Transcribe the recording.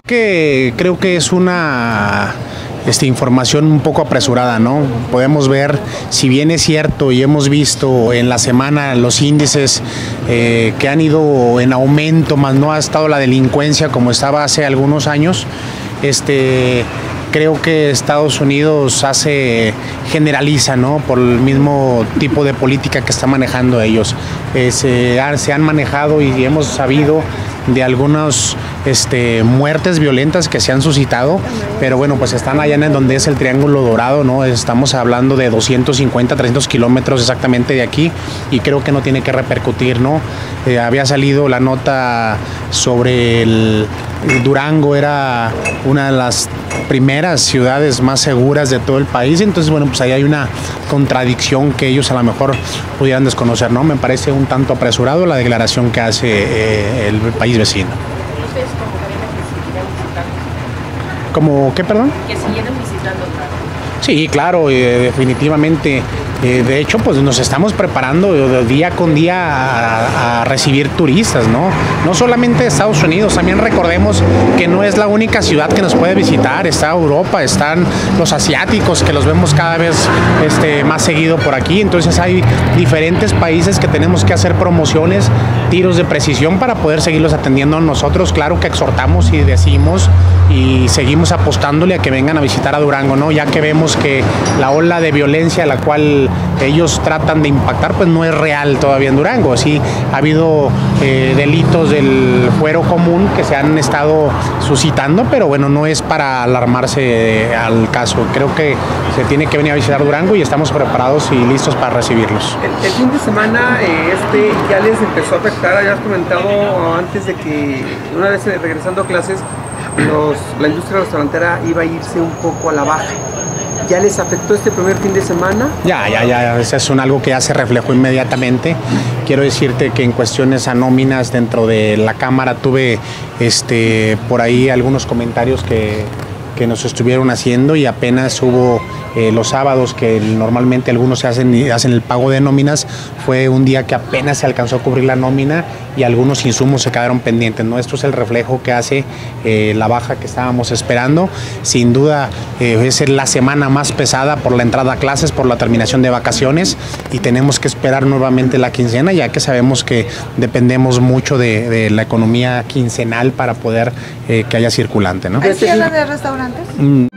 Creo que es una información un poco apresurada, ¿no? Podemos ver, si bien es cierto y hemos visto en la semana los índices que han ido en aumento, más no ha estado la delincuencia como estaba hace algunos años, creo que Estados Unidos generaliza, ¿no? Por el mismo tipo de política que está manejando ellos. Se han manejado y hemos sabido de algunas muertes violentas que se han suscitado, pero bueno, pues están allá en donde es el Triángulo Dorado, ¿no? Estamos hablando de 250, 300 kilómetros exactamente de aquí, y creo que no tiene que repercutir, ¿no? Había salido la nota sobre Durango, era una de las primeras ciudades más seguras de todo el país, entonces bueno, pues ahí hay una contradicción que ellos a lo mejor pudieran desconocer, ¿no? Me parece un tanto apresurado la declaración que hace el país vecino. ¿Ustedes convocarían a que siguieran visitando? ¿Cómo qué, perdón? Que siguieran visitando otra vez. Sí, claro, definitivamente. De hecho, pues nos estamos preparando día con día a recibir turistas, ¿no? No solamente de Estados Unidos, también recordemos que no es la única ciudad que nos puede visitar, está Europa, están los asiáticos que los vemos cada vez más seguido por aquí, entonces hay diferentes países que tenemos que hacer promociones, tiros de precisión para poder seguirlos atendiendo nosotros. Claro que exhortamos y decimos y seguimos apostándole a que vengan a visitar a Durango, ¿no? Ya que vemos que la ola de violencia a la cual ellos tratan de impactar, pues no es real todavía en Durango. Sí, ha habido delitos del fuero común que se han estado suscitando, pero bueno, no es para alarmarse al caso. Creo que se tiene que venir a visitar Durango y estamos preparados y listos para recibirlos. El fin de semana ya les empezó a afectar, habías comentado antes de que una vez regresando a clases, la industria restaurantera iba a irse un poco a la baja. ¿Ya les afectó este primer fin de semana? Ya, eso es algo que ya se reflejó inmediatamente. Quiero decirte que en cuestiones a nóminas dentro de la Cámara tuve por ahí algunos comentarios que nos estuvieron haciendo, y apenas hubo los sábados que normalmente algunos hacen el pago de nóminas, fue un día que apenas se alcanzó a cubrir la nómina y algunos insumos se quedaron pendientes, ¿no? Esto es el reflejo que hace la baja que estábamos esperando. Sin duda es la semana más pesada por la entrada a clases, por la terminación de vacaciones, y tenemos que esperar nuevamente la quincena, ya que sabemos que dependemos mucho de la economía quincenal para poder que haya circulante, ¿no? ¿Hay cierre de restaurantes?